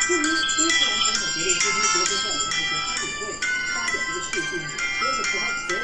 对于乌克兰总统决定今天国军在联合国安理会发表这个事件，说是说他责